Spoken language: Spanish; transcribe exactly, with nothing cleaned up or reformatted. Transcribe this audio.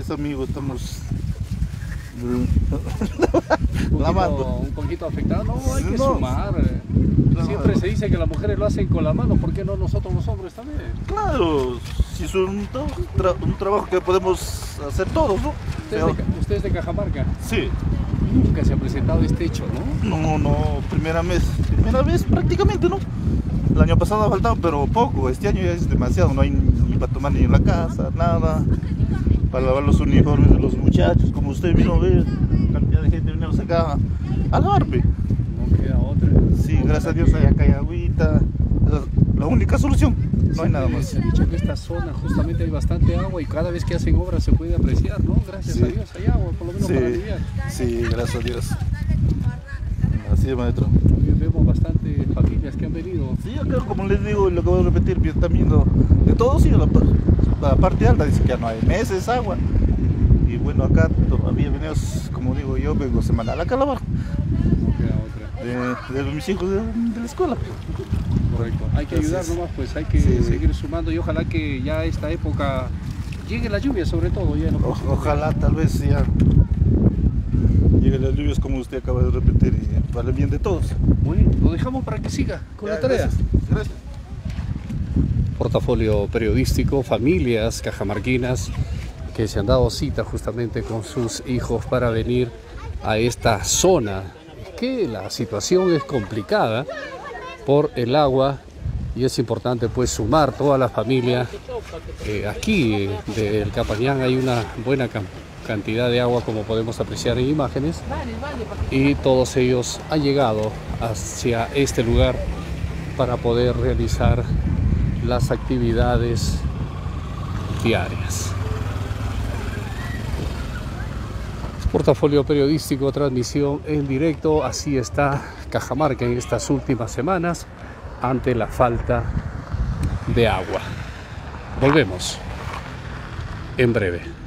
Gracias, amigo, estamos Un poquito, lavando. un poquito afectado. No, hay que No. sumar. Siempre se dice que las mujeres lo hacen con la mano, ¿por qué no nosotros los hombres también? Claro, si es un, tra- un trabajo que podemos hacer todos, ¿no? Usted es de, Ca- usted es de Cajamarca, Sí, nunca se ha presentado este hecho, ¿no? no, no, primera vez, primera vez prácticamente, ¿no? El año pasado ha faltado, pero poco, este año ya es demasiado, no hay ni para tomar ni en la casa, nada, para lavar los uniformes de los muchachos, como usted vino a ver, cantidad de gente vino acá a lavarme. No queda otra. Sí, gracias a Dios hay acá hay agüita, la, la única solución, no hay nada más. Se ha dicho que esta zona justamente hay bastante agua y cada vez que hacen obras se puede apreciar, ¿no? Gracias Sí. a Dios hay agua, por lo menos Sí, para aliviar. sí, gracias a Dios. Así es, maestro. También vemos bastante familias que han venido. Sí, acá, como les digo, y lo que voy a repetir, que están viendo de todo, sí, la, pa- la parte alta dice que ya no hay meses, agua. Y bueno, acá todavía venimos, como digo yo, vengo semanal acá a lavar, No queda otra. de, de mis hijos de, de la escuela. Correcto. Hay que ayudar Entonces, nomás, pues hay que sí. seguir sumando y ojalá que ya esta época llegue la lluvia, sobre todo ya en los O- próximos ojalá tal vez ya lleguen las lluvias como usted acaba de repetir y para el bien de todos. días. Bueno, lo dejamos para que siga con Ya, la tarea. gracias, gracias. Portafolio periodístico, familias cajamarquinas que se han dado cita justamente con sus hijos para venir a esta zona, que la situación es complicada por el agua y es importante pues sumar toda la familia. Eh, aquí eh, del Capañán hay una buena cam- cantidad de agua, como podemos apreciar en imágenes, y todos ellos han llegado hacia este lugar para poder realizar las actividades diarias. Portafolio periodístico, transmisión en directo. Así está Cajamarca en estas últimas semanas ante la falta de agua. Volvemos en breve.